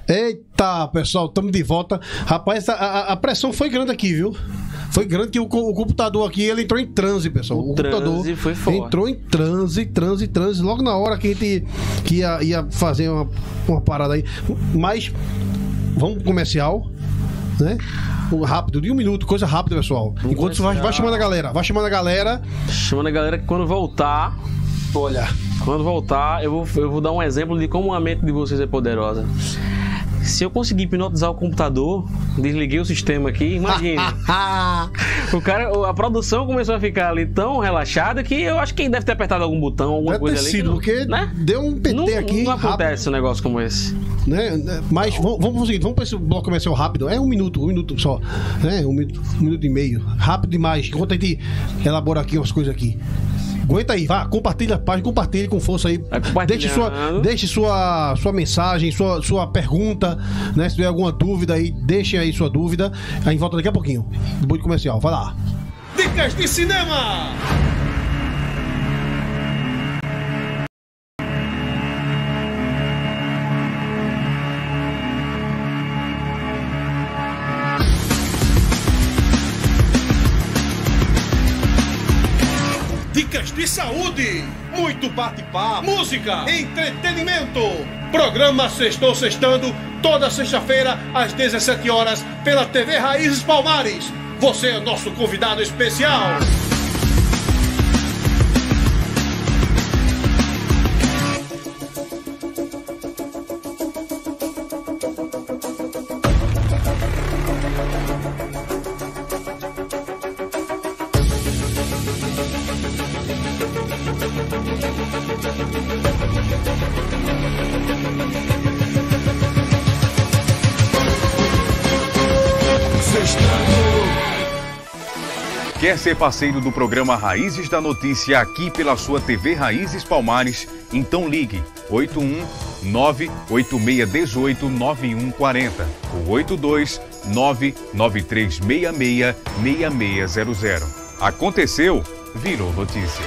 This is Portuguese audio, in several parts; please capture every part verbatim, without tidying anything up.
Eita, pessoal, estamos de volta. Rapaz, a, a, a pressão foi grande aqui, viu? Foi grande que o, o computador aqui, ele entrou em transe, pessoal. O, o computador foi forte. Entrou em transe, transe, transe. Logo na hora que a gente que ia, ia fazer uma, uma parada aí. Mas, vamos pro comercial, né? Rápido, de um minuto, coisa rápida, pessoal. Um Enquanto você vai, vai chamando a galera, vai chamando a galera. Chamando a galera que quando voltar... Olha... Quando voltar, eu vou, eu vou dar um exemplo de como a mente de vocês é poderosa. Se eu conseguir hipnotizar o computador, desliguei o sistema aqui, imagina. o cara, a produção começou a ficar ali tão relaxada que eu acho que ele deve ter apertado algum botão, alguma deve coisa ter ali. sido, não, porque né? deu um P T não, aqui. Não acontece rápido. um negócio como esse. Né? Mas vamos, vamos pro seguinte, vamos para esse bloco comercial rápido. É um minuto, um minuto só. Né? Um, minuto, um minuto e meio. Rápido demais. Enquanto a gente elabora aqui umas coisas aqui. Aguenta aí, vá, compartilha a página, compartilhe com força aí. Deixe sua, deixe sua, sua mensagem, sua, sua pergunta, né? Se tiver alguma dúvida aí, deixem aí sua dúvida. A gente volta daqui a pouquinho. Depois do comercial, vai lá. Dicas de cinema! Dicas de saúde, muito bate-papo, música, entretenimento. Programa Sextou Sextando, toda sexta-feira às dezessete horas pela T V Raízes Palmares. Você é nosso convidado especial. Quer ser parceiro do programa Raízes da Notícia aqui pela sua T V Raízes Palmares? Então ligue oito um nove oito seis um oito nove um quatro zero ou oito dois nove nove três seis seis seis seis zero zero. Aconteceu, virou notícia.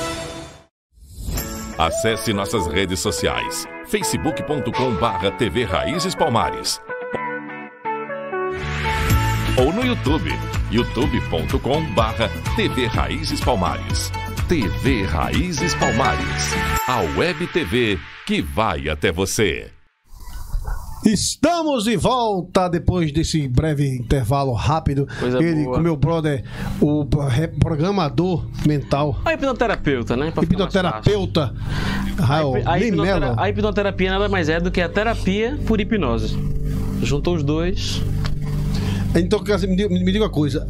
Acesse nossas redes sociais: facebook ponto com barra T V Raízes Palmares ou no YouTube, youtube ponto com barra T V Raízes Palmares. T V Raízes Palmares, a web T V que vai até você. Estamos de volta depois desse breve intervalo rápido. Coisa Ele, boa. com meu brother, o programador mental. A hipnoterapeuta, né? Pra hipnoterapeuta. Raul, a, hip, a, hipnotera Melo. a hipnoterapia nada mais é do que a terapia por hipnose. Juntou os dois. Então, me diga, me diga uma coisa.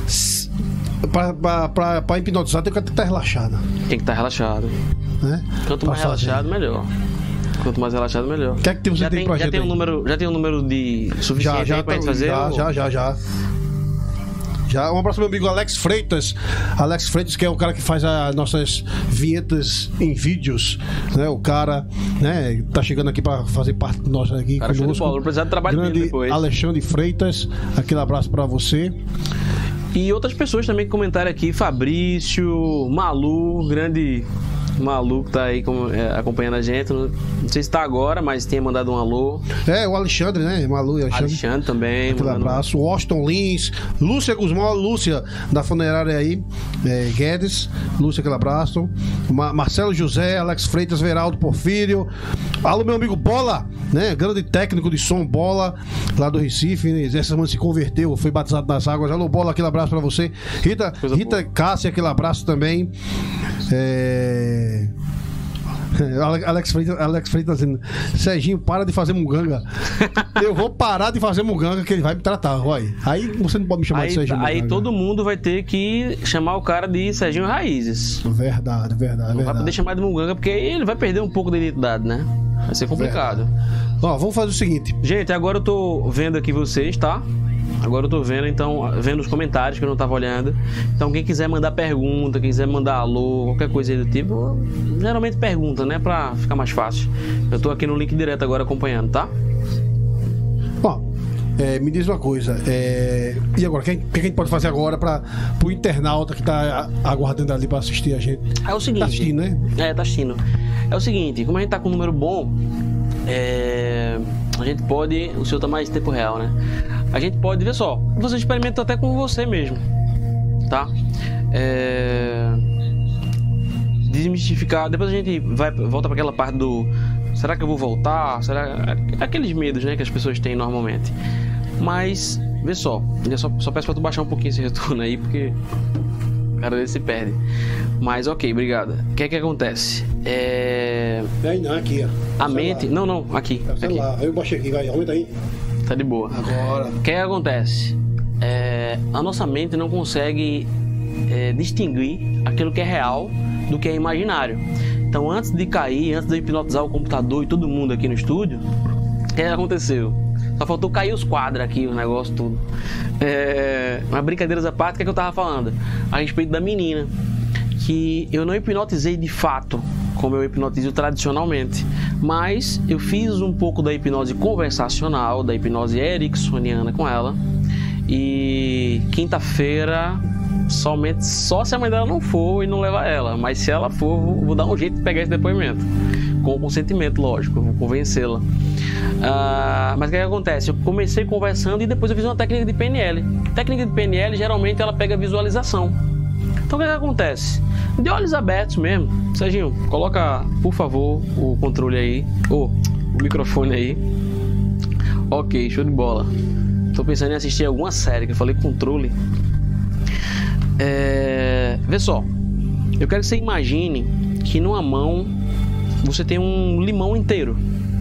Para hipnotizar, tem que estar relaxado. Tem que estar relaxado. Né? Quanto mais relaxado, melhor. Quanto mais relaxado, melhor. O que é que você já tem, tem pra já gente tem um aí? número, já tem um número de suficiente já, já aí pra tá, gente fazer? Já, ou... já, já, já. Já, um abraço ao meu amigo Alex Freitas. Alex Freitas, que é o cara que faz as nossas vinhetas em vídeos, né? O cara, né, tá chegando aqui para fazer parte de nós aqui. Cara, show de bola, não precisa de trabalho grande dele depois. Alexandre Freitas, aquele abraço para você. E outras pessoas também que comentaram aqui, Fabrício, Malu, grande Malu que tá aí com, é, acompanhando a gente. Não, não sei se tá agora, mas tinha mandado um alô. É, o Alexandre, né? Malu e Alexandre. Alexandre também. Aquele mandando... abraço. Washington Lins, Lúcia Guzmão, Lúcia da funerária aí, é, Guedes, Lúcia, aquele abraço. Ma Marcelo José, Alex Freitas, Veraldo Porfírio. Alô, meu amigo Bola, né? Grande técnico de som, Bola, lá do Recife. Essa semana se converteu, foi batizado nas águas. Alô, Bola, aquele abraço pra você. Rita, Rita Cássia, aquele abraço também. É... Alex Freitas, Alex Freitas dizendo: Serginho, para de fazer munganga. Eu vou parar de fazer munganga que ele vai me tratar. Olha. Aí você não pode me chamar aí, de Serginho Aí Munganga. todo mundo vai ter que chamar o cara de Serginho Raízes. Verdade, verdade, Não verdade. vai poder chamar de munganga porque ele vai perder um pouco da identidade, né? Vai ser complicado. Verdade. Ó, vamos fazer o seguinte. Gente, agora eu tô vendo aqui vocês, tá? Agora eu tô vendo, então, vendo os comentários que eu não tava olhando. Então, quem quiser mandar pergunta, quem quiser mandar alô, qualquer coisa aí do tipo, geralmente pergunta, né? Pra ficar mais fácil. Eu tô aqui no link direto agora acompanhando, tá? Ó, é, me diz uma coisa. É, e agora, o que, que a gente pode fazer agora para o internauta que tá aguardando ali para assistir a gente? É o seguinte. Tá assistindo, né? É, tá assistindo. É o seguinte, como a gente tá com um número bom, é... a gente pode... O senhor tá mais em tempo real, né? A gente pode, ver só, você experimenta até com você mesmo, tá? É... Desmistificar, depois a gente vai, volta para aquela parte do... Será que eu vou voltar? Será... Aqueles medos, né, que as pessoas têm normalmente. Mas, vê só, eu só, só peço pra tu baixar um pouquinho esse retorno aí, porque o cara dele se perde. Mas ok, obrigado. O que é que acontece? É... Não, não, aqui, ó. A mente... Não, não, aqui. É aqui. Eu baixei aqui, vai, aumenta aí. Tá de boa. Agora. O que é que acontece? É... A nossa mente não consegue é, distinguir aquilo que é real do que é imaginário. Então, antes de cair, antes de eu hipnotizar o computador e todo mundo aqui no estúdio, o que aconteceu? Só faltou cair os quadros aqui, o negócio tudo. É... Mas brincadeiras à parte, o que, é que eu tava falando? A respeito da menina. Que eu não hipnotizei de fato, como eu hipnotizo tradicionalmente. Mas eu fiz um pouco da hipnose conversacional, da hipnose ericksoniana com ela. E quinta-feira, somente só se a mãe dela não for e não levar ela. Mas se ela for, vou, vou dar um jeito de pegar esse depoimento. Com consentimento, lógico, eu vou convencê-la. Uh, mas o que, é que acontece? Eu comecei conversando e depois eu fiz uma técnica de P N L. Técnica de P N L, geralmente, ela pega visualização. Então o que, é que acontece? De olhos abertos mesmo. Serginho, coloca, por favor, o controle aí. Ou oh, o microfone aí. Ok, show de bola. Tô pensando em assistir alguma série, que eu falei controle. É... Vê só. Eu quero que você imagine que numa mão você tem um limão inteiro.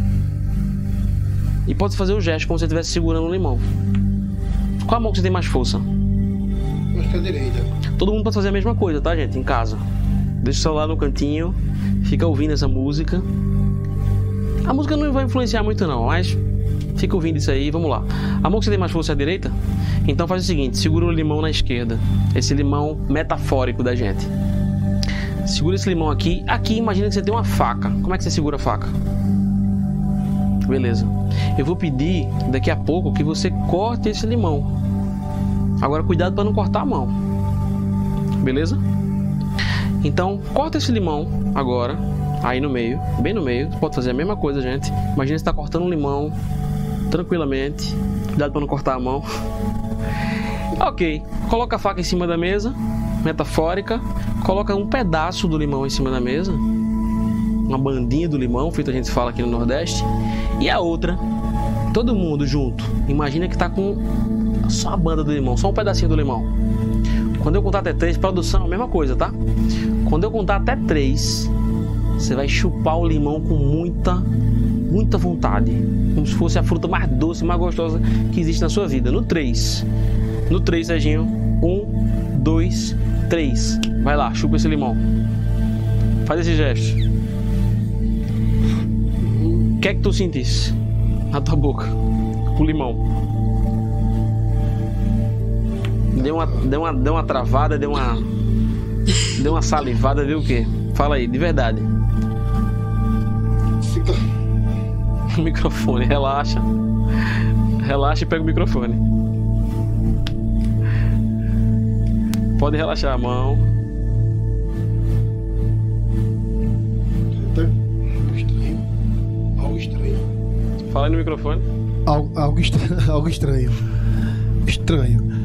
E pode fazer o gesto como se você estivesse segurando um limão. Qual a mão que você tem mais força? Acho que é a direita. Todo mundo pode fazer a mesma coisa, tá, gente? Em casa. Deixa o celular no cantinho, fica ouvindo essa música. A música não vai influenciar muito não, mas fica ouvindo isso aí, vamos lá. A mão que você tem mais força é a direita? Então faz o seguinte, segura o limão na esquerda. Esse limão metafórico da gente. Segura esse limão aqui. Aqui, imagina que você tem uma faca. Como é que você segura a faca? Beleza. Eu vou pedir daqui a pouco que você corte esse limão. Agora cuidado para não cortar a mão. Beleza? Então, corta esse limão agora. Aí no meio, bem no meio. Você pode fazer a mesma coisa, gente. Imagina que você está cortando um limão tranquilamente. Cuidado para não cortar a mão. Ok. Coloca a faca em cima da mesa. Metafórica. Coloca um pedaço do limão em cima da mesa. Uma bandinha do limão, feito a gente fala aqui no Nordeste. E a outra, todo mundo junto. Imagina que tá com só a banda do limão, só um pedacinho do limão. Quando eu contar até três, produção, a mesma coisa, tá? Quando eu contar até três, você vai chupar o limão com muita, muita vontade. Como se fosse a fruta mais doce, mais gostosa que existe na sua vida. No três. No três, Serginho. Um, dois, três. Vai lá, chupa esse limão. Faz esse gesto. O que é que tu sentisse na tua boca? Com o limão. Deu uma, deu uma, deu uma travada, deu uma... Deu uma salivada, deu o quê? Fala aí, de verdade. Fica... O microfone, relaxa. Relaxa e pega o microfone. Pode relaxar a mão. Algo estranho. Algo estranho. Fala aí no microfone. Algo, algo, estranho. Algo estranho. Estranho.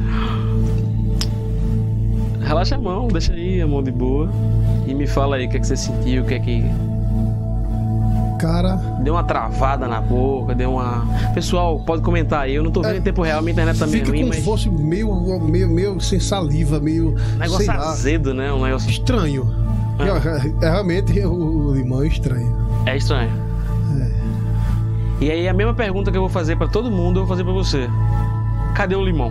Relaxa a mão, deixa aí a mão de boa. E me fala aí o que é que você sentiu, o que é que... Cara... Deu uma travada na boca, deu uma... Pessoal, pode comentar aí, eu não tô vendo é, em tempo real, minha internet tá meio ruim, como mas... se fosse meio, meio, meio sem saliva, meio... Negócio sei azedo, lá. né? Um negócio... Estranho. Ah. É, é, realmente o limão é estranho. É estranho. É. E aí a mesma pergunta que eu vou fazer pra todo mundo, eu vou fazer pra você. Cadê o limão?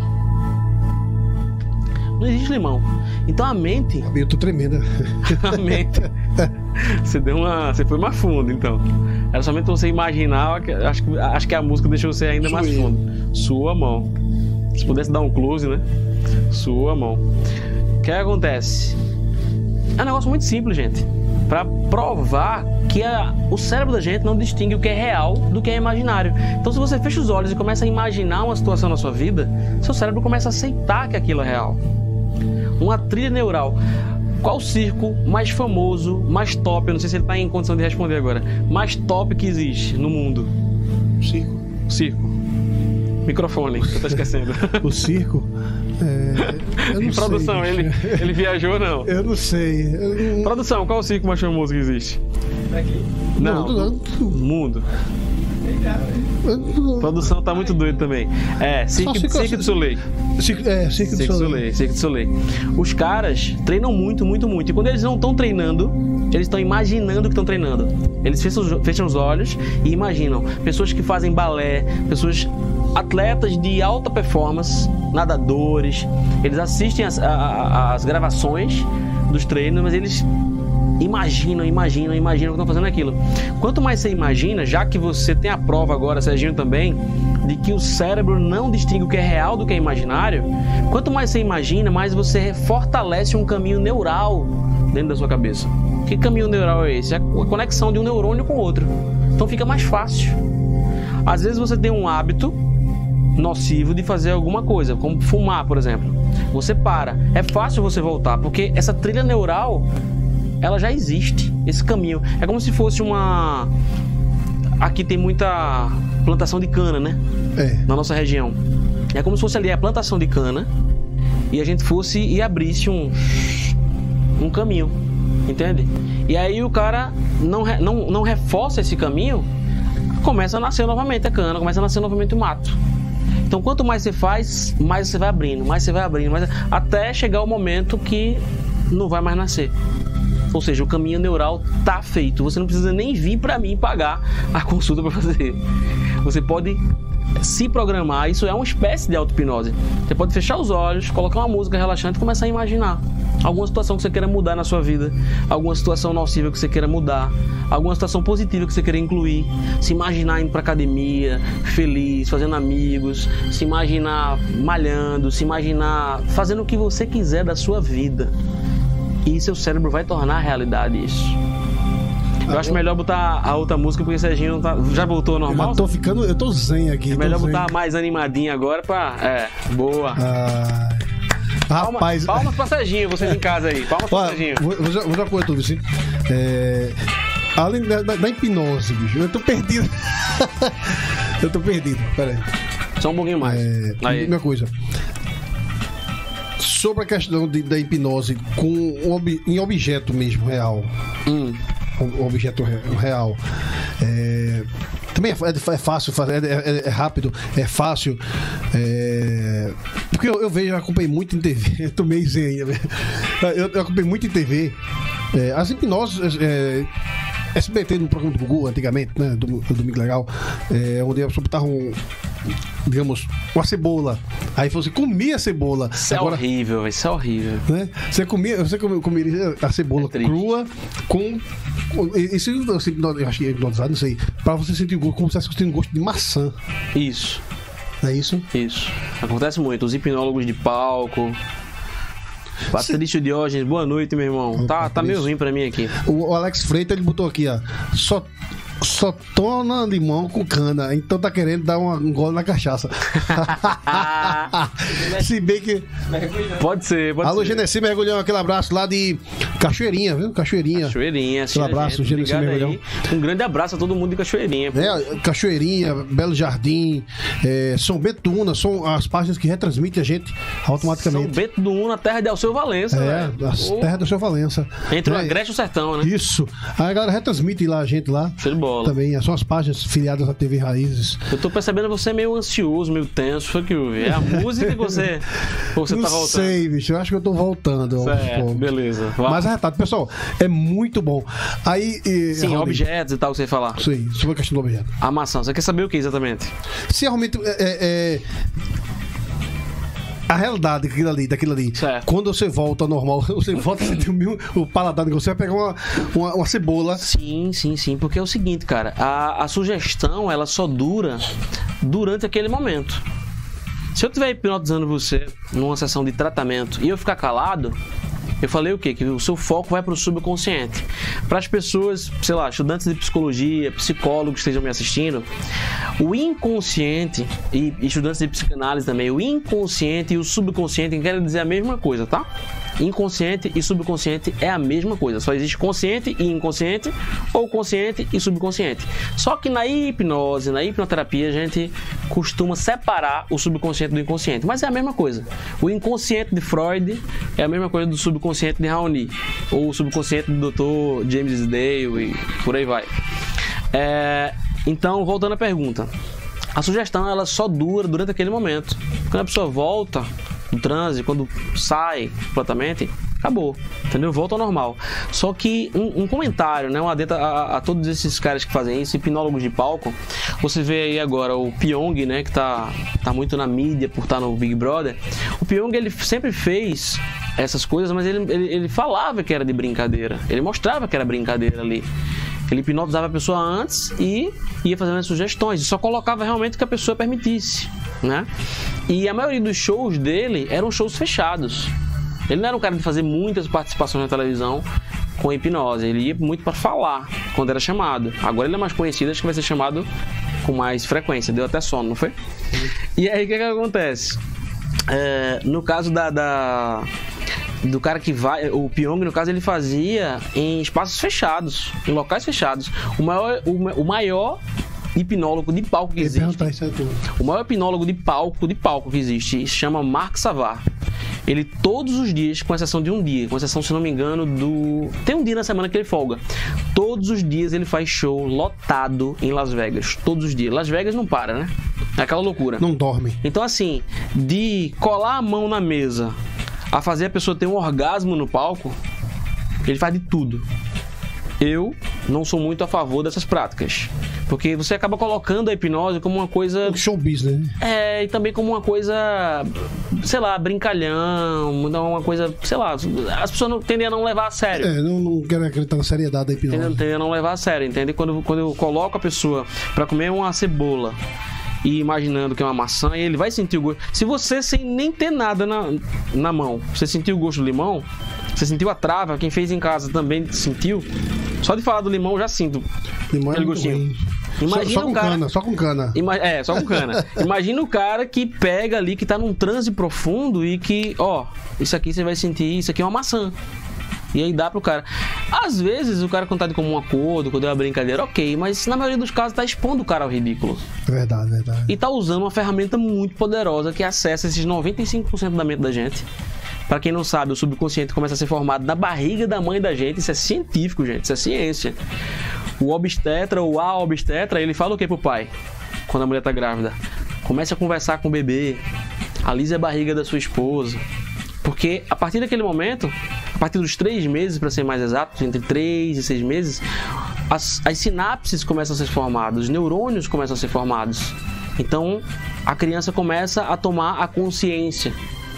Não existe limão. Então a mente... Eu tô tremenda. A mente... Você deu uma... Você foi mais fundo, então. Era somente você imaginar... Acho que, acho que a música deixou você ainda mais fundo. Sua mão. Se pudesse dar um close, né? Sua mão. O que acontece? É um negócio muito simples, gente. Pra provar que a, o cérebro da gente não distingue o que é real do que é imaginário. Então se você fecha os olhos e começa a imaginar uma situação na sua vida, seu cérebro começa a aceitar que aquilo é real. Uma trilha neural. Qual o circo mais famoso, mais top, eu não sei se ele está em condição de responder agora, mais top que existe no mundo? Circo. Circo. Microfone, você tá esquecendo. O circo? É, eu não Produção, sei, ele, ele viajou ou não? Eu não sei. Eu não... Produção, qual o circo mais famoso que existe? Aqui? Não, não, não. mundo. Eu... Produção tá muito doido também. É, Cirque, circo, Cirque du Soleil. Cirque, é, Cirque du Cirque du Soleil. Soleil, Cirque du Soleil. Os caras treinam muito, muito, muito. E quando eles não estão treinando, eles estão imaginando que estão treinando. Eles fecham, fecham os olhos e imaginam. Pessoas que fazem balé, pessoas, atletas de alta performance, nadadores. Eles assistem as, a, a, as gravações dos treinos, mas eles imaginam, imaginam, imaginam que estão fazendo aquilo. Quanto mais você imagina, já que você tem a prova agora, Serginho também, de que o cérebro não distingue o que é real do que é imaginário, quanto mais você imagina, mais você fortalece um caminho neural dentro da sua cabeça. Que caminho neural é esse? É a conexão de um neurônio com outro. Então fica mais fácil. Às vezes você tem um hábito nocivo de fazer alguma coisa, como fumar, por exemplo. Você para. É fácil você voltar, porque essa trilha neural, ela já existe, esse caminho. É como se fosse uma... Aqui tem muita plantação de cana, né? É. Na nossa região. É como se fosse ali a plantação de cana e a gente fosse e abrisse um, um caminho, entende? E aí o cara não, não, não reforça esse caminho, começa a nascer novamente a cana, começa a nascer novamente o mato. Então quanto mais você faz, mais você vai abrindo, mais você vai abrindo, mais... até chegar o momento que não vai mais nascer. Ou seja, o caminho neural tá feito. Você não precisa nem vir para mim pagar a consulta para fazer. Você pode se programar. Isso é uma espécie de auto-hipnose. Você pode fechar os olhos, colocar uma música relaxante e começar a imaginar alguma situação que você queira mudar na sua vida, alguma situação nociva que você queira mudar, alguma situação positiva que você queira incluir. Se imaginar indo para academia, feliz, fazendo amigos, se imaginar malhando, se imaginar fazendo o que você quiser da sua vida. E seu cérebro vai tornar realidade isso. Eu ah, acho melhor botar a outra música, porque o Serginho não tá... já voltou ao normal? Eu tô ficando... Eu tô zen aqui. É melhor zen. botar mais animadinha agora pra... É, boa. Ah, rapaz... Palmas, palmas pra Serginho, vocês em casa aí. Palmas pra Serginho. Vou, vou, já, vou já coisa tudo, assim. É... Além da, da, da hipnose, bicho, eu tô perdido. eu tô perdido, peraí. Só um pouquinho mais. É... Aí. Primeira coisa... Sobre a questão de, da hipnose com ob, em objeto mesmo, real. Hum. O objeto real. É, também é, é, é fácil fazer, é, é, é rápido, é fácil. É, porque eu, eu vejo, eu acompanhei muito em T V. Eu tomei zen ainda. Eu, eu acompanhei muito em T V. É, as hipnoses. É, S B T no programa do Gugu, antigamente, né? Do, do Domingo Legal, é, onde a pessoa botava um, digamos, uma cebola. Aí você comia a cebola. Isso Agora, é horrível, isso é horrível. Né? Você comia, você comia, comia a cebola é crua com. Isso eu achei hipnotizado, não sei. Pra você sentir o gosto, como se você sentindo gosto de maçã. Isso. É isso? Isso. Acontece muito. Os hipnólogos de palco. Patrício Diógenes, boa noite, meu irmão. Tá, tá meio ruim pra mim aqui. O Alex Freitas, ele botou aqui, ó. Só, só toma limão com cana. Então tá querendo dar uma, um gole na cachaça. Se bem que... Pode ser, pode Alô, ser. Genesi Mergulhão, aquele abraço lá de Cachoeirinha, viu? Cachoeirinha. Cachoeirinha, aquele abraço, Genesi Mergulhão. Um grande abraço a todo mundo de Cachoeirinha. É, Cachoeirinha, Belo Jardim, é, São Bento do Una, são as páginas que retransmitem a gente automaticamente. São Bento do Una, terra de Alceu Valença. É, velho. a Oh. terra do seu Valença. Entre o é, Agreste e o Sertão, né? Isso. Aí a galera retransmite lá a gente lá. Show de bola. Também, são as páginas filiadas à T V Raízes. Eu tô percebendo você meio ansioso, meio tenso. Foi que houve. É a música que você, você Não tá voltando. sei, bicho. Eu acho que eu tô voltando. Certo, pô. beleza. Vai. Mas arretado, pessoal, é muito bom. Aí. E, Sim, Raul, objetos e tal que você ia falar. Sim, sobre a questão do objeto. A maçã, você quer saber o que exatamente? Se realmente é, é, é, a realidade daquilo ali, daquilo ali, certo. Quando você volta ao normal, você volta a sentir o, meu, o paladar, você vai pegar uma, uma, uma cebola. Sim, sim, sim, porque é o seguinte, cara, a, a sugestão, ela só dura durante aquele momento. Se eu estiver hipnotizando você numa sessão de tratamento e eu ficar calado, eu falei o quê? Que o seu foco vai para o subconsciente. Para as pessoas, sei lá, estudantes de psicologia, psicólogos que estejam me assistindo, o inconsciente, e estudantes de psicanálise também, o inconsciente e o subconsciente querem dizer a mesma coisa, tá? inconsciente e subconsciente é a mesma coisa. Só existe consciente e inconsciente, ou consciente e subconsciente. Só que na hipnose, na hipnoterapia, a gente costuma separar o subconsciente do inconsciente. Mas é a mesma coisa. O inconsciente de Freud é a mesma coisa do subconsciente de Raoni, ou o subconsciente do doutor James Dale e por aí vai. É, então, voltando à pergunta. A sugestão, ela só dura durante aquele momento. Quando a pessoa volta do transe, quando sai completamente, acabou, entendeu? Volta ao normal. Só que um, um comentário, né? Um adendo a, a, a todos esses caras que fazem isso, hipnólogos de palco. Você vê aí agora o Pyong, né? Que tá, tá muito na mídia por estar no Big Brother. O Pyong, ele sempre fez essas coisas, mas ele, ele, ele falava que era de brincadeira. Ele mostrava que era brincadeira ali. Ele hipnotizava a pessoa antes e ia fazendo as sugestões. E só colocava realmente o que a pessoa permitisse, né? E a maioria dos shows dele eram shows fechados. Ele não era um cara de fazer muitas participações na televisão com hipnose. Ele ia muito para falar quando era chamado. Agora ele é mais conhecido, acho que vai ser chamado com mais frequência. Deu até sono, não foi? E aí o que, que acontece? É, no caso da... da... do cara que vai, o Pyong, no caso, ele fazia em espaços fechados, em locais fechados. O maior, o, o maior hipnólogo de palco que existe, o maior hipnólogo de palco, de palco que existe, se chama Mark Savar. Ele todos os dias, com exceção de um dia, com exceção, se não me engano, do... tem um dia na semana que ele folga. Todos os dias ele faz show lotado em Las Vegas. Todos os dias. Las Vegas não para, né? É aquela loucura. Não dorme. Então, assim, de colar a mão na mesa a fazer a pessoa ter um orgasmo no palco, ele faz de tudo. Eu não sou muito a favor dessas práticas, porque você acaba colocando a hipnose como uma coisa... show business, né? É, e também como uma coisa, sei lá, brincalhão, uma coisa, sei lá, as pessoas não, tendem a não levar a sério. É, não, não quero acreditar na seriedade da hipnose. Tendem, tendem a não levar a sério, entende? Quando, quando eu coloco a pessoa pra comer uma cebola e imaginando que é uma maçã, e ele vai sentir o gosto. Se você, sem nem ter nada na, na mão, você sentiu o gosto do limão, você sentiu a trava, quem fez em casa também sentiu, só de falar do limão eu já sinto limão aquele é gostinho. Imagina só, só com o cara, cana, só com cana. Ima, é, só com cana. Imagina o cara que pega ali, que tá num transe profundo e que, ó, isso aqui você vai sentir, isso aqui é uma maçã. E aí dá pro cara. Às vezes o cara, quando tá de comum acordo, quando é uma brincadeira, ok, mas na maioria dos casos tá expondo o cara ao ridículo. Verdade, verdade. E tá usando uma ferramenta muito poderosa que acessa esses noventa e cinco por cento da mente da gente. Pra quem não sabe, o subconsciente começa a ser formado na barriga da mãe da gente. Isso é científico, gente, isso é ciência. O obstetra ou a obstetra, ele fala o que pro pai? Quando a mulher tá grávida? Comece a conversar com o bebê, alise a barriga da sua esposa. Porque a partir daquele momento, a partir dos três meses, para ser mais exato, entre três e seis meses, as, as sinapses começam a ser formadas, os neurônios começam a ser formados. Então, a criança começa a tomar a consciência,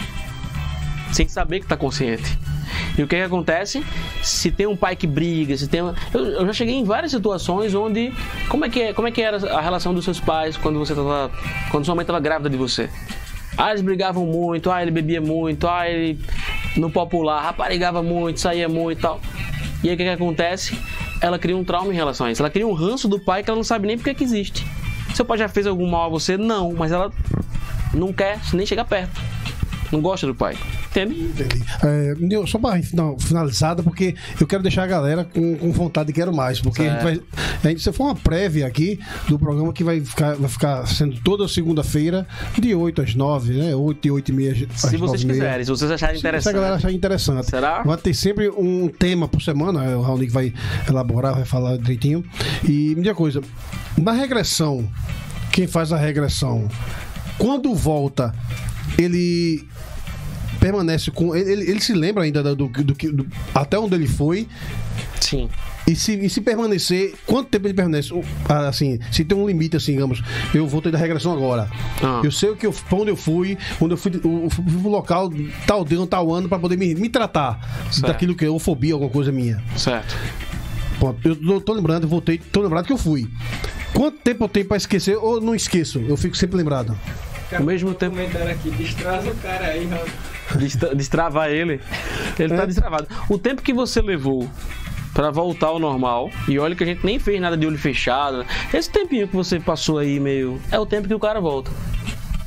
sem saber que está consciente. E o que, que acontece? Se tem um pai que briga, se tem uma... eu, eu já cheguei em várias situações onde... Como é que, é, como é que era a relação dos seus pais quando você tava, quando sua mãe estava grávida de você? Ah, eles brigavam muito, ah, ele bebia muito, ah, ele no popular raparigava muito, saía muito e tal. E aí o que, que acontece? Ela cria um trauma em relação a isso. Ela cria um ranço do pai que ela não sabe nem porque que existe. Seu pai já fez algum mal a você? Não, mas ela não quer nem chegar perto. Não gosta do pai. Entende? Entendi. É, só para finalizada, porque eu quero deixar a galera com, com vontade de quero mais. Porque a gente vai, a gente, se for uma prévia aqui do programa que vai ficar, vai ficar sendo toda segunda-feira, de oito às nove, né? oito e oito e meia. Se vocês quiserem, se vocês acharem interessante. Se a galera achar interessante. Será? Vai ter sempre um tema por semana. O Raoni vai elaborar, vai falar direitinho. E me diga uma coisa: na regressão, quem faz a regressão, quando volta, ele permanece com... Ele, ele, ele se lembra ainda do, do, do, do até onde ele foi. Sim. E se, e se permanecer, quanto tempo ele permanece? Assim, se tem um limite, assim, digamos, eu voltei da regressão agora. Ah. Eu sei o que eu, pra onde eu fui, onde eu fui, eu fui pro local, tal dia, tal ano, pra poder me, me tratar certo. daquilo que é fobia, alguma coisa minha. Certo. Bom, eu tô, tô lembrando, eu voltei, tô lembrado que eu fui. Quanto tempo eu tenho pra esquecer ou não esqueço? Eu fico sempre lembrado. Ao mesmo tempo. Aqui, destrava o cara aí, Destra, destravar ele. Ele é. tá destravado. O tempo que você levou pra voltar ao normal, e olha que a gente nem fez nada de olho fechado, esse tempinho que você passou aí meio, é o tempo que o cara volta.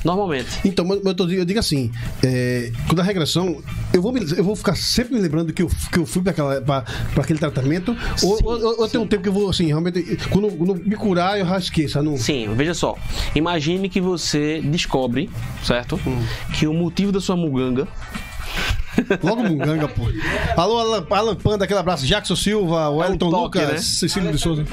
Normalmente. Então, mas eu, tô, eu digo assim, é, quando a regressão, eu vou, me, eu vou ficar sempre me lembrando que eu, que eu fui para aquele tratamento, sim, ou, ou, ou tem um tempo que eu vou, assim, realmente, quando, quando me curar, eu já esqueço. Não... Sim, veja só. Imagine que você descobre, certo? Hum. Que o motivo da sua muganga... Logo Munganga, pô. Alô, Alan, Alan Panda, aquele abraço. Jackson Silva, Wellington é um toque, Lucas, né? Cecílio de Souza.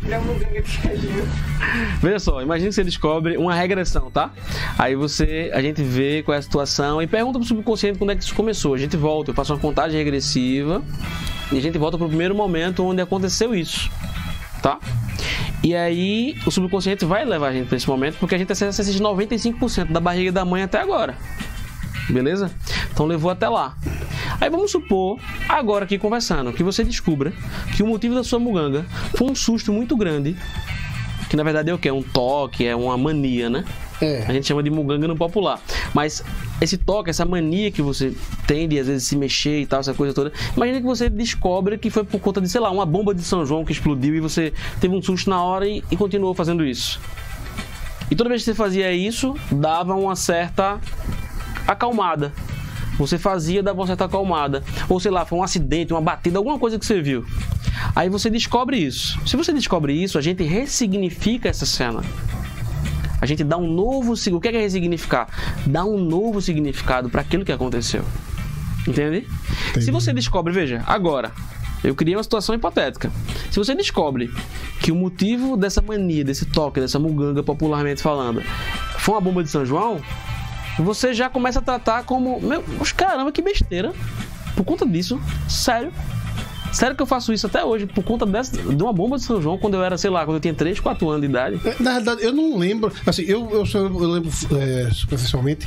Veja só, imagina que você descobre uma regressão, tá? Aí você, a gente vê qual é a situação e pergunta pro subconsciente quando é que isso começou. A gente volta, eu faço uma contagem regressiva e a gente volta pro primeiro momento onde aconteceu isso, tá? E aí o subconsciente vai levar a gente pra esse momento porque a gente acessa esses noventa e cinco por cento da barriga da mãe até agora. Beleza? Então levou até lá. Aí vamos supor, agora aqui conversando, que você descubra que o motivo da sua muganga foi um susto muito grande, que na verdade é o que? É um toque, é uma mania, né? É. A gente chama de muganga no popular. Mas esse toque, essa mania que você tem de às vezes se mexer e tal, essa coisa toda, imagina que você descobre que foi por conta de, sei lá, uma bomba de São João que explodiu e você teve um susto na hora e, e continuou fazendo isso. E toda vez que você fazia isso, dava uma certa acalmada. Você fazia, dava uma certa acalmada. Ou sei lá, foi um acidente, uma batida, alguma coisa que você viu. Aí você descobre isso. Se você descobre isso, a gente ressignifica essa cena. A gente dá um novo... O que é, que é ressignificar? Dá um novo significado para aquilo que aconteceu. Entende? Entendi. Se você descobre, veja, agora, eu criei uma situação hipotética. Se você descobre que o motivo dessa mania, desse toque, dessa muganga, popularmente falando, foi uma bomba de São João, você já começa a tratar como... Meu, caramba, que besteira. Por conta disso, sério. Sério que eu faço isso até hoje, por conta dessa, de uma bomba de São João, quando eu era, sei lá, quando eu tinha três, quatro anos de idade. Na verdade, eu não lembro. Assim, eu, eu, eu lembro é, superficialmente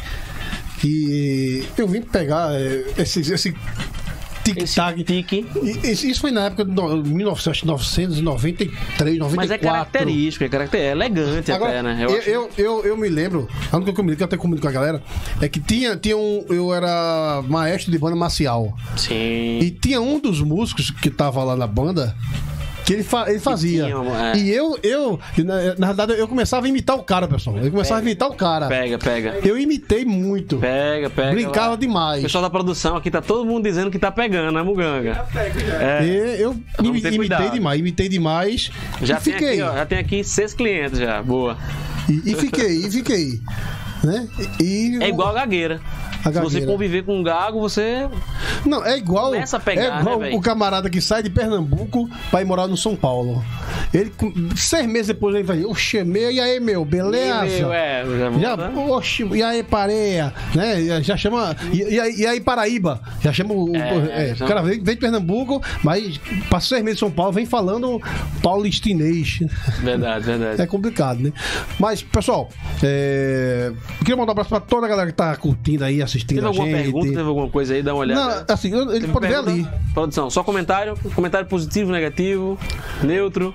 que eu vim pegar é, esse... esse tic-tac. Tique. Isso foi na época de mil novecentos e noventa e três, noventa e quatro. Mas é característico, é, caracter... é elegante. Agora, até, né? Eu, eu, acho... eu, eu, eu me lembro, a única coisa que eu até comunico com a galera, é que tinha, tinha um... Eu era maestro de banda marcial. Sim. E tinha um dos músicos que tava lá na banda que ele, fa ele fazia. Tinha, é. E eu, eu na, na verdade, eu começava a imitar o cara, pessoal. Eu começava pega, a imitar o cara. Pega, pega. Eu imitei muito. Pega, pega. Brincava lá. Demais. O pessoal da produção aqui tá todo mundo dizendo que tá pegando, né, muganga? É. E eu então, imi imitei cuidado. demais, imitei demais. Já e tem fiquei. Aqui, ó, já tem aqui seis clientes já. Boa. E, e fiquei, e fiquei. Né? E, é igual a gagueira. A Se você conviver com um gago, você... Não, é igual, começa a pegar, é igual né, o camarada que sai de Pernambuco pra ir morar no São Paulo. Ele, seis meses depois, ele vai, oxe, meu, e aí, meu, beleza? E, meu, é, já, já oxe, e aí, pareia, né? Já chama, e, e, aí, e aí, Paraíba, já chama o... É, é, o cara vem, vem de Pernambuco, mas passa seis meses em São Paulo, vem falando paulistinês. Verdade, verdade. É complicado, né? Mas, pessoal, é, eu queria mandar um abraço pra toda a galera que tá curtindo aí, assistindo teve a alguma gente. pergunta, teve alguma coisa aí, dá uma olhada. Não, assim, ele teve pode pergunta? ver ali. Produção, só comentário, comentário positivo, negativo, neutro.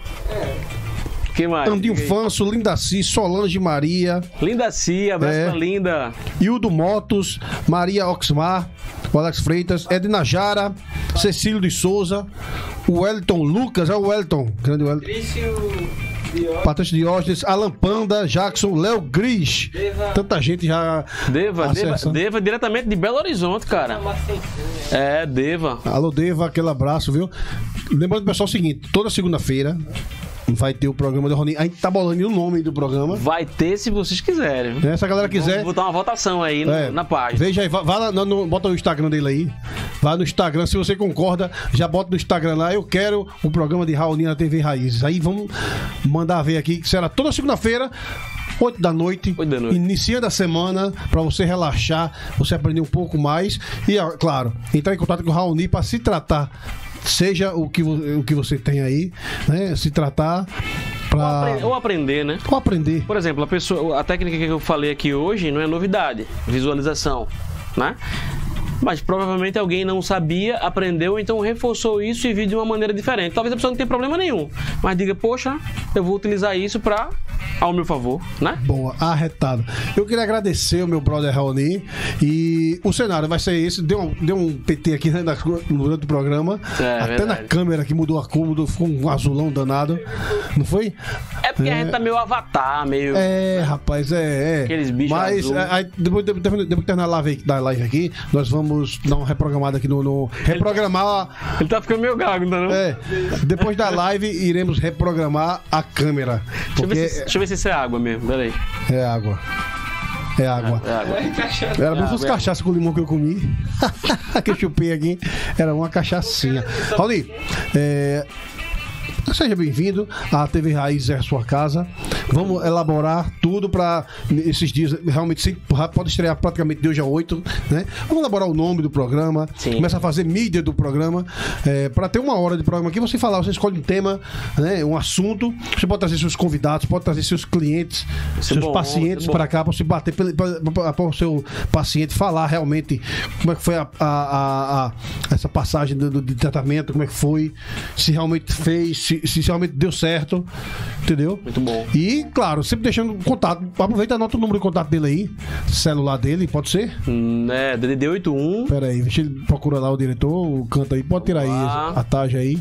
O que mais? Andinho Fanso, Lindaci, Solange Maria. Lindaci, abraço é. pra Linda. Hildo Motos, Maria Oxmar, o Alex Freitas, Edna Jara, Cecílio de Souza, o Wellington Lucas, é o Wellington, grande Wellington. Patrício Diógenes, Alan Panda, Jackson, Léo Gris. Deva. Tanta gente já. Deva, Deva, Deva, diretamente de Belo Horizonte, cara. É, Deva. Alô, Deva, aquele abraço, viu? Lembrando, pessoal, o seguinte: toda segunda-feira vai ter o programa do Roninho. A gente tá bolando o nome do programa. Vai ter se vocês quiserem. É, se a galera quiser. Vamos botar uma votação aí no, é, na página. Veja aí, vai, vai lá, no, no, bota o Instagram dele aí. Vai no Instagram, se você concorda, já bota no Instagram lá. Eu quero o programa de Raoni na T V Raízes. Aí vamos mandar ver aqui, que será toda segunda-feira. oito da noite, oito da noite, iniciando a semana, para você relaxar, você aprender um pouco mais e, claro, entrar em contato com o Raoni para se tratar, seja o que, o que você tem aí, né? Se tratar pra... ou, aprender, ou aprender, né? Ou aprender. Por exemplo, a, pessoa, a técnica que eu falei aqui hoje não é novidade, visualização, né? Mas provavelmente alguém não sabia, aprendeu, então reforçou isso e viu de uma maneira diferente. Talvez a pessoa não tenha problema nenhum, mas diga, poxa, eu vou utilizar isso para ao meu favor, né? Boa, arretado. Eu queria agradecer o meu brother Raoni. E o cenário vai ser esse. Deu um, deu um P T aqui, né, na, durante o programa. É, Até verdade. na câmera que mudou a cor, mudou, ficou um azulão danado. Não foi? É porque É. a gente tá meio avatar, meio. É, rapaz, é. é. Aqueles bichos Mas azul. é, aí, depois, depois, depois que terminar a live, da live aqui, nós vamos dar uma reprogramada aqui no. no reprogramar. Ele tá ficando meio gago, não tá não? É, depois da live, iremos reprogramar a câmera. Deixa, eu Porque ver se, deixa eu ver se isso é água mesmo, peraí. é água. É água. É água. Era bom Ah, fosse é. cachaça com limão que eu comi. Que eu chupei aqui. Era uma cachaçinha. Raoni, é, seja bem-vindo à T V Raiz é a sua casa. Vamos elaborar tudo para esses dias. Realmente, sim, pode estrear praticamente de hoje a oito, né? Vamos elaborar o nome do programa. Sim. Começar a fazer mídia do programa. É, para ter uma hora de programa aqui, você falar, você escolhe um tema, né? Um assunto. Você pode trazer seus convidados, pode trazer seus clientes, Isso é seus bom, pacientes isso é bom. para cá, para você bater para o seu paciente falar realmente como é que foi a, a- a- a- essa passagem do, do- de tratamento, como é que foi, se realmente fez, se, se realmente deu certo, entendeu? Muito bom. E, claro, sempre deixando contato. Aproveita e anota o número de contato dele aí, celular dele, pode ser? Hum, É, D D D oitenta e um. Pera aí, deixa ele procura lá o diretor, o canto aí, pode tirar aí Olá. a taxa aí.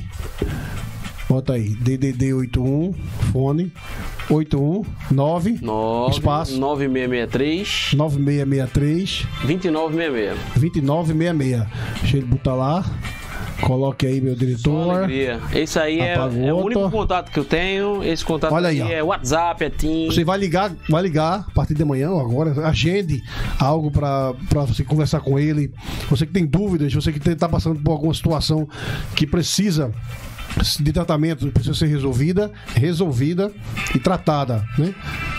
Bota aí, D D D oitenta e um, fone, oitenta e um, nove, espaço, nove seis seis três, nove seis seis três, dois nove seis seis. vinte e nove sessenta e seis. Deixa ele botar lá. Coloque aí, meu Só diretor. alegria. Esse aí é, Apaga o é o outro. único contato que eu tenho. Esse contato Olha aí, aqui ó. é WhatsApp, é Teams. Você vai ligar, vai ligar a partir de amanhã ou agora, agende algo pra pra você conversar com ele. Você que tem dúvidas, você que está passando por alguma situação que precisa de tratamento, precisa ser resolvida, resolvida e tratada, né?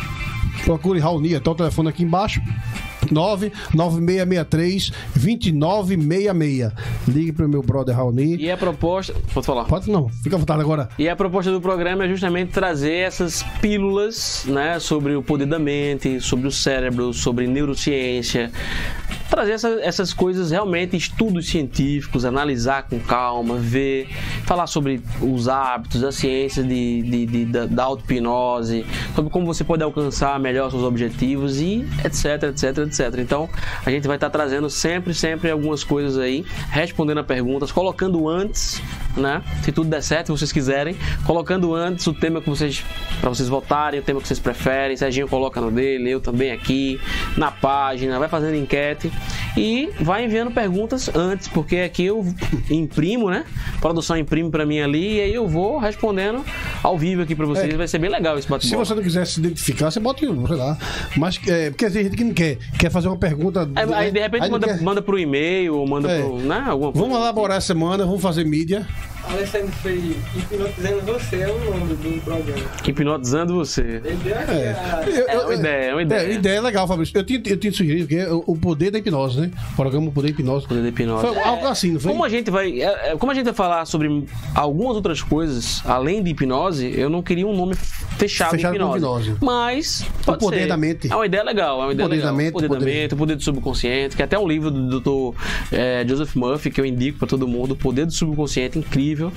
Procure Raoni, até o telefone aqui embaixo. nove nove seis seis três, dois nove seis seis. Ligue pro meu brother Raoni. E a proposta. Pode falar. Pode não, fica à vontade agora. E a proposta do programa é justamente trazer essas pílulas, né, sobre o poder da mente, sobre o cérebro, sobre neurociência. Trazer essa, essas coisas realmente, estudos científicos, analisar com calma, ver, falar sobre os hábitos, a ciência de, de, de, da, da auto-hipnose, sobre como você pode alcançar melhor seus objetivos e etc, etc, etcétera. Então, a gente vai estar trazendo sempre, sempre algumas coisas aí, respondendo a perguntas, colocando antes, né? Se tudo der certo, se vocês quiserem, colocando antes o tema que vocês, para vocês votarem, o tema que vocês preferem. Serginho coloca no dele, eu também aqui, na página, vai fazendo enquete e vai enviando perguntas antes, porque aqui eu imprimo, né? A produção imprime para mim ali e aí eu vou respondendo ao vivo aqui para vocês. É. Vai ser bem legal esse Se bate-bola. você não quiser se identificar, você bota, sei lá. Mas é, porque tem gente que não quer, quer fazer uma pergunta. Aí, aí, de repente aí não manda, quer- manda pro e-mail ou manda É. pro, né? Alguma coisa. Vamos elaborar essa semana, vamos fazer mídia. Alessandro fez hipnotizando você, é o nome do programa. Hipnotizando você. Ele deu aqui É. a... Eu- É eu- uma ideia, é uma ideia. É, ideia é legal, Fabrício. Eu tinha, eu tinha sugerido que é o o poder da hipnose, né? O programa O Poder da Hipnose. Poder da hipnose. Foi algo assim, não foi? Como a gente vai, é, é, como a gente vai falar sobre algumas outras coisas além de hipnose, eu não queria um nome fechado, Fechado em com hipnose. hipnose. Mas pode poder ser. da mente. É uma ideia legal, é uma ideia poder legal. da mente, o poder da poder- mente, o poder do subconsciente, que é até um livro do doutor é, Joseph Murphy que eu indico pra todo mundo, o poder do subconsciente, incrível.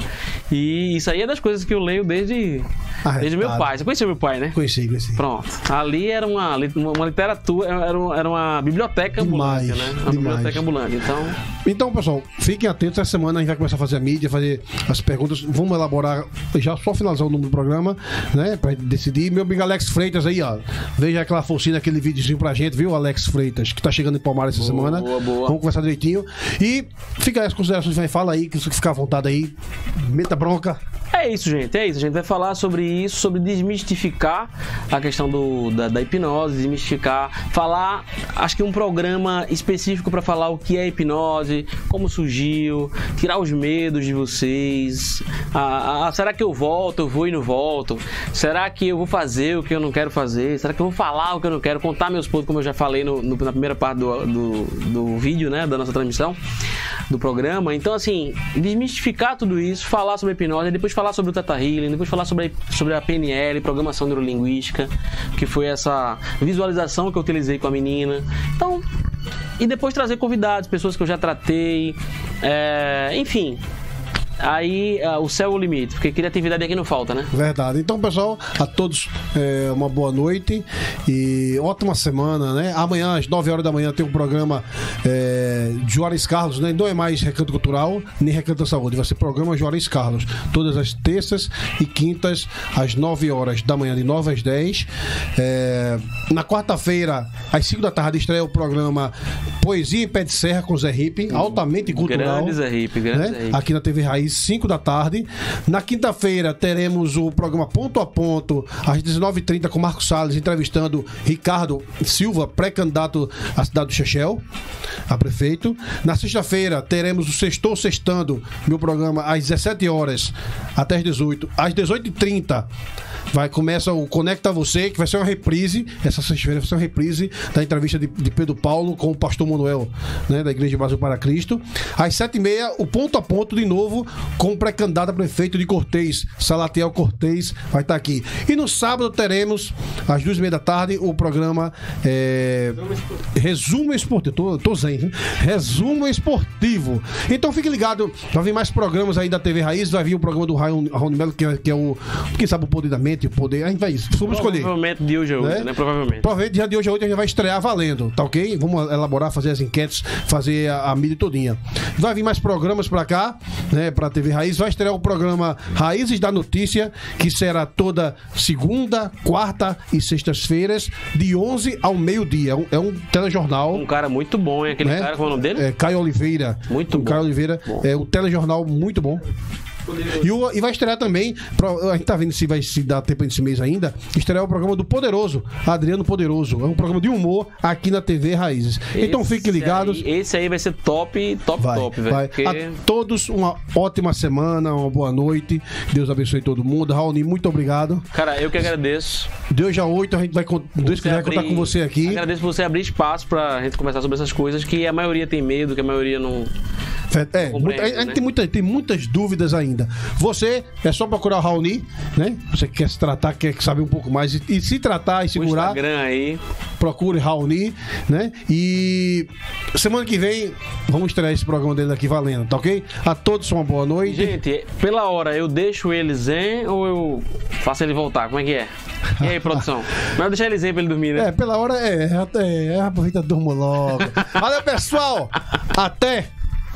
E isso aí é das coisas que eu leio desde Arretado. desde meu pai. Você conheceu meu pai, né? Conheci, conheci. Pronto. Ali era uma, li- uma literatura, era uma, era uma biblioteca ambulante, Demais, né? Uma demais. biblioteca ambulante. Então, Então, pessoal, fiquem atentos. Essa semana a gente vai começar a fazer a mídia, fazer as perguntas. Vamos elaborar, já só finalizar o número do programa, né? Pra gente decidir. Meu amigo Alex Freitas aí, ó. Veja aquela focinha, aquele videozinho pra gente, viu, Alex Freitas, que tá chegando em Palmares essa Boa, semana. boa, boa. Vamos conversar direitinho. E fica aí as considerações, vai, fala aí, que você ficar à vontade aí. Meta bronca. é isso, gente. É isso. A gente vai falar sobre isso, sobre desmistificar a questão do, da, da hipnose, desmistificar, falar, acho que um programa específico para falar o que é hipnose, como surgiu, tirar os medos de vocês. Ah, ah, será que eu volto, eu vou e não volto? Será que eu vou fazer o que eu não quero fazer? Será que eu vou falar o que eu não quero? Contar meus pontos, como eu já falei no, no- na primeira parte do, do, do vídeo, né, da nossa transmissão do programa. Então, assim, desmistificar tudo isso, falar sobre hipnose, depois falar sobre o Theta Healing, depois falar sobre a, sobre a P N L, Programação Neurolinguística, que foi essa visualização que eu utilizei com a menina. Então, e depois trazer convidados, pessoas que eu já tratei, é, enfim, aí uh, o céu é o limite, porque criatividade aqui não falta, né? Verdade. Então, pessoal, a todos é, uma boa noite e ótima semana, né? Amanhã, às nove horas da manhã, tem um programa é, Juarez Carlos, né? Não é mais Recanto Cultural, nem Recanto da Saúde, vai ser programa Juarez Carlos, todas as terças e quintas, às nove horas da manhã, de nove às dez. É, na quarta-feira, às cinco da tarde, estreia o programa Poesia em Pé de Serra com Zé Ripe, altamente cultural. Grande Zé Ripe, grande né? Zé Ripe. Aqui na T V Raiz, cinco da tarde. Na quinta-feira, teremos o programa Ponto a Ponto, às dezenove e trinta, com Marcos Salles, entrevistando Ricardo Silva, pré-candidato à cidade do Chechel, a prefeito. Na sexta-feira, teremos o Sextou Sextando, meu programa, às dezessete horas até às dezoito. Às dezoito e trinta, vai, começa o Conecta Você, que vai ser uma reprise. Essa sexta-feira vai ser uma reprise da entrevista de, de Pedro Paulo com o pastor Manuel, né, da Igreja Brasil para Cristo. Às sete e meia, o Ponto a Ponto de novo com o pré-candidato a prefeito de Cortez, Salatiel Cortez, vai estar aqui. E no sábado teremos, às duas e meia da tarde, o programa é, Resumo Esportivo. Tô, tô zen, hein? Resumo Esportivo. Então fique ligado, vai vir mais programas aí da T V Raiz, vai vir o programa do Raul, Raul Melo, que é, que é o, quem sabe, o poder da mente, o poder, a gente vai, vamos escolher. Provavelmente de hoje a hoje, né? né? Provavelmente. Provavelmente dia de hoje a hoje a gente vai estrear valendo, tá ok? Vamos elaborar, fazer as enquetes, fazer a, a mídia todinha. Vai vir mais programas pra cá, né, pra T V Raiz, vai estrear o programa Raízes da Notícia, que será toda segunda, quarta e sextas-feiras, de onze ao meio-dia. É um, é um telejornal. Um cara muito bom, hein? Aquele né? cara, qual é o nome dele? É Caio Oliveira. Muito o bom. Caio Oliveira. Bom. É um telejornal muito bom. E, o, e vai estrear também, a gente tá vendo se vai se dar tempo nesse mês ainda, estrear o programa do Poderoso, Adriano Poderoso. É um programa de humor aqui na T V Raízes. Esse então fiquem ligados. Aí, esse aí vai ser top, top, vai, top, velho. vai. Porque... A todos uma ótima semana, uma boa noite. Deus abençoe todo mundo. Raoni, muito obrigado. Cara, eu que agradeço. De hoje a oito a gente vai, Deus quiser, abrir... contar com você aqui. Agradeço por você abrir espaço pra gente conversar sobre essas coisas que a maioria tem medo, que a maioria não... É, muita, a gente né? tem, muita, tem muitas dúvidas ainda. Você é só procurar o Raoni, né? Você quer se tratar, quer saber um pouco mais e, e se tratar e segurar. O Instagram aí. Procure Raoni, né? E semana que vem vamos estrear esse programa dele aqui valendo, tá ok? A todos uma boa noite. Gente, pela hora eu deixo ele zen ou eu faço ele voltar? Como é que é? E aí, produção? Não deixar ele zen pra ele dormir, né? É, pela hora é, é, é aproveita, durmo logo. Valeu, pessoal! Até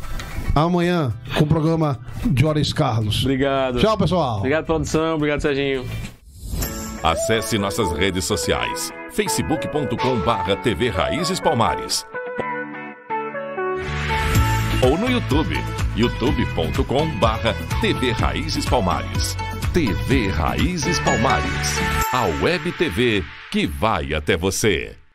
amanhã com o programa Juarez Carlos. Obrigado. Tchau, pessoal. Obrigado, produção. Obrigado, Serginho. Acesse nossas redes sociais. facebook ponto com barra T V Raízes Palmares. Ou no YouTube. youtube ponto com barra T V Raízes Palmares. T V Raízes Palmares. A Web T V que vai até você.